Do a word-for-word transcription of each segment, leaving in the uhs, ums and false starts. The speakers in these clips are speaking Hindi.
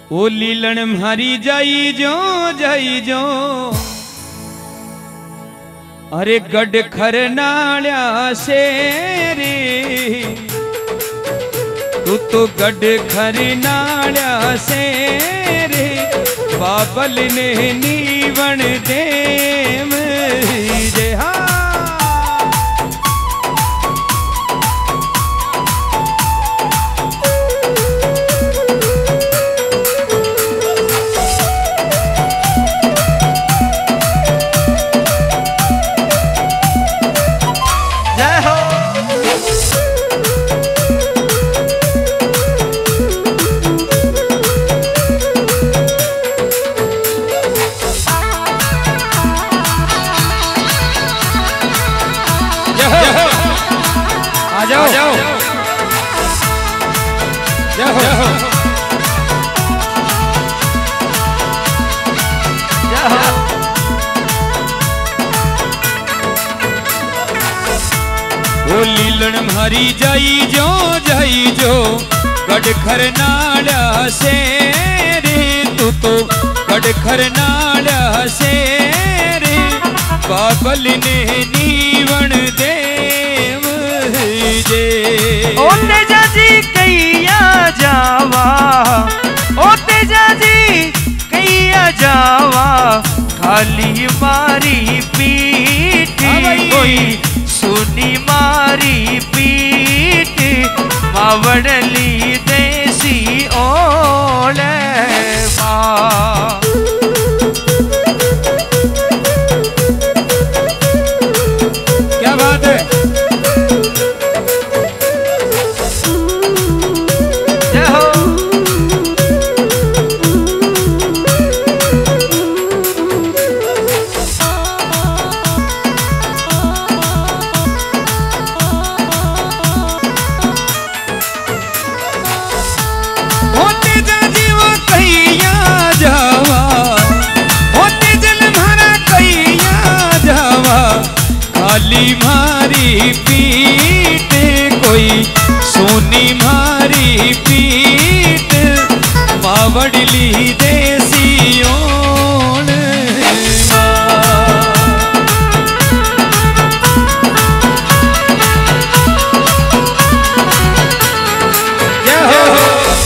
ओ लीलन म्हारी जाई जो जाई जो अरे गड खरनाल्या से रे तू तो गड खरनाल्या से रे बाबल ने नीवण देव जे हा जाओ जाओ जाओ जाओ ओ लीलन म्हारी जाई जो जाई जो गड खरनाल्या से रे तू तो गड खरनाल्या से रे बाबल ने नीवण देव जे ओ तेजा जी कैया जावा ओ तेजा जी कैया जावा खाली मारी पीठ कोई सुनी मारी पीठ मावड़ली देसी ओले माँ क्या बात है खाली मारी पीठ कोई सोनी मारी पीठ मावड़ली देसी ओण क्या हो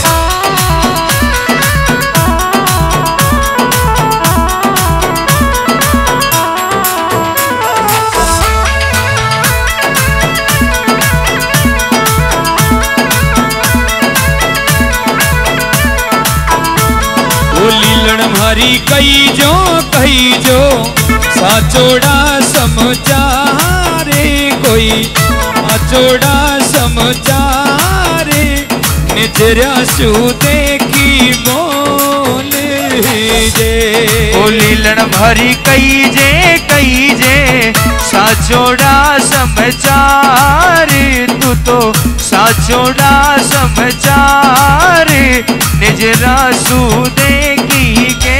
म्हारी कई जो कही जो साचोड़ा समझारे कोई साचोड़ा समझारे निजरा सु देखी बोल जे ओ लीलन म्हारी कई जे कई जे साचोड़ा समझारे तू तो साचोड़ा समझारे निजरा सु देखी के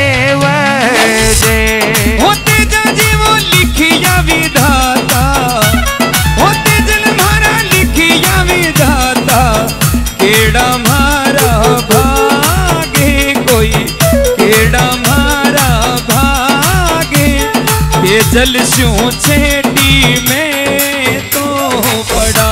वजे होते जाजी वो लिखिया विधाता होते जल म्हारा लिखिया विधाता केड़ा म्हारा भागे कोई केड़ा म्हारा भागे ये जल स्यों छेटी में तो पड़ा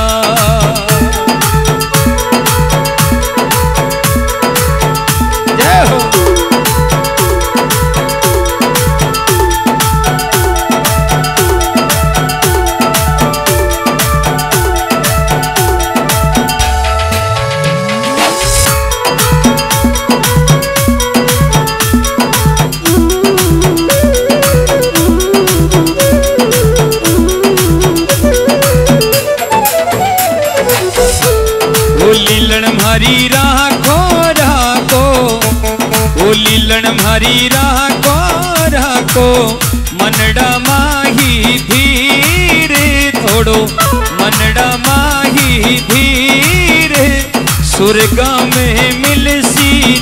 म्हारी राखो राखो ओ लीलन म्हारी राखो राखो मनड़ा माही धीर थोड़ो मनड़ा माही धीर सुरगा में मिलसी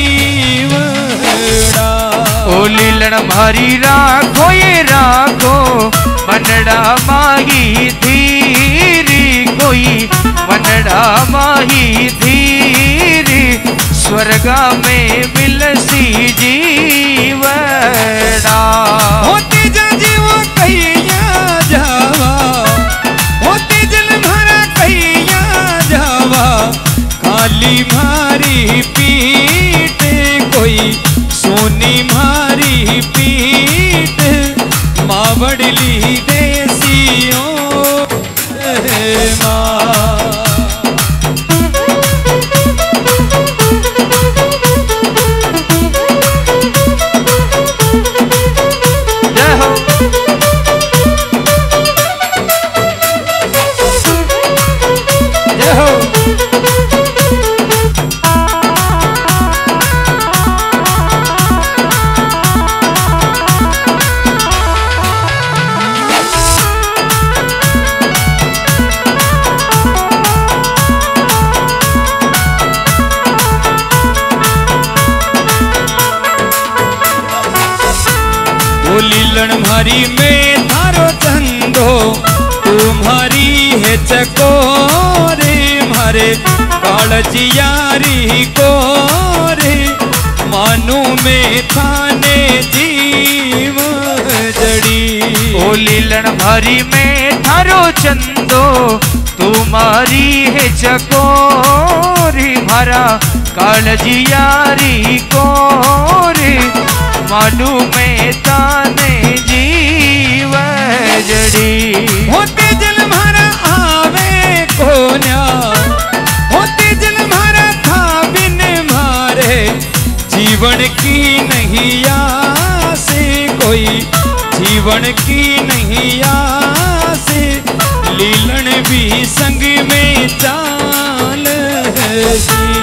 जीवड़ा ओ लीलन म्हारी राखो ये राखो मनड़ा माही धीर कोई मनड़ा माही धीर स्वर्गा में मिलसी जीवड़ा। होते जा जीवो कहिया जावा, होते जल भरा कहिया जावा, खाली मारी पीठ कोई सोनी मारी पीठ, मावड़ली देसियों माँ। लीलन मारी में थारो चंदो, तुम्हारी है चकोरे, मारे कालजियारी कोरे, मानू में थाने जीव जड़ी। ओ लीलन मारी में थारो चंदो, तुम्हारी है चकोरी, मारा कालजियारी कोरे, मानू में ताने जीव जड़ी। होते जल मारा आवे कोन्या, होते जल मारा था बिन मारे, जीवन की नहीं आसे कोई, जीवन की नहीं आसे, लीलन भी संग में चाल सी।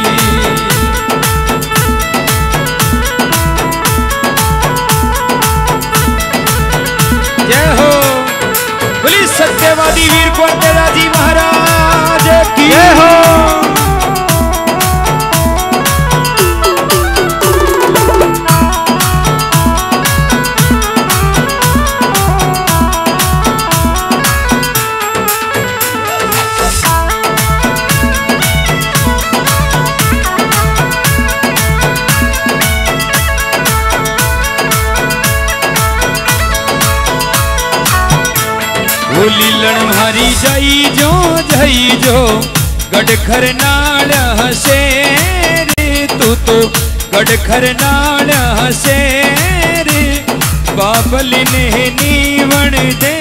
जय हो बोली सत्यवादी वीर कोटेराजी महाराज की जय हो। लीलन मारी जाई जो जाई जो, गड़खर नाल हसे रे, तू तो गड़खर नाल हसे रे, बाबल ने नीवण दे